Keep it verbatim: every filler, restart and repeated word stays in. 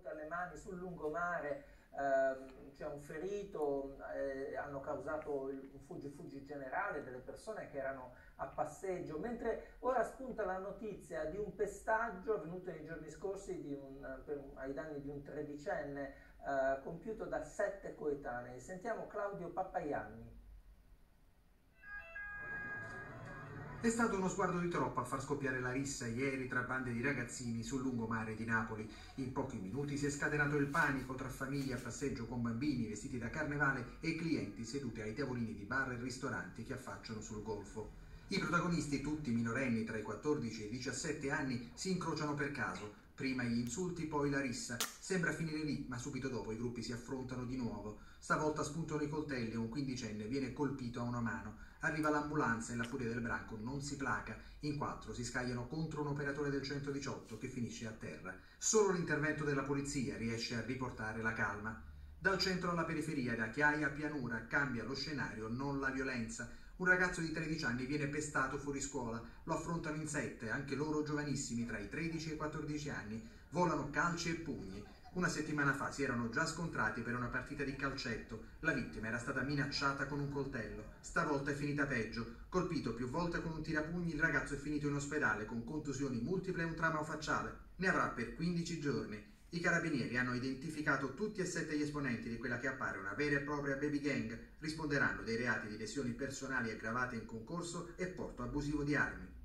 cadute alle mani sul lungomare, eh, c'è un ferito, eh, hanno causato il, un fuggi-fuggi generale delle persone che erano a passeggio, mentre ora spunta la notizia di un pestaggio avvenuto nei giorni scorsi di un, per, ai danni di un tredicenne, eh, compiuto da sette coetanei. Sentiamo Claudio Pappaianni. È stato uno sguardo di troppo a far scoppiare la rissa ieri tra bande di ragazzini sul lungomare di Napoli. In pochi minuti si è scatenato il panico tra famiglie a passeggio con bambini vestiti da carnevale e clienti seduti ai tavolini di bar e ristoranti che affacciano sul golfo. I protagonisti, tutti minorenni tra i quattordici e i diciassette anni, si incrociano per caso. Prima gli insulti, poi la rissa. Sembra finire lì, ma subito dopo i gruppi si affrontano di nuovo. Stavolta spuntano i coltelli e un quindicenne viene colpito a una mano. Arriva l'ambulanza e la furia del branco non si placa. In quattro si scagliano contro un operatore del centodiciotto che finisce a terra. Solo l'intervento della polizia riesce a riportare la calma. Dal centro alla periferia, da Chiaia a Pianura, cambia lo scenario, non la violenza. Un ragazzo di tredici anni viene pestato fuori scuola, lo affrontano in sette, anche loro giovanissimi, tra i tredici e i quattordici anni, volano calci e pugni. Una settimana fa si erano già scontrati per una partita di calcetto, la vittima era stata minacciata con un coltello, stavolta è finita peggio, colpito più volte con un tirapugni il ragazzo è finito in ospedale con contusioni multiple e un trauma facciale, ne avrà per quindici giorni. I carabinieri hanno identificato tutti e sette gli esponenti di quella che appare una vera e propria baby gang, risponderanno dei reati di lesioni personali aggravate in concorso e porto abusivo di armi.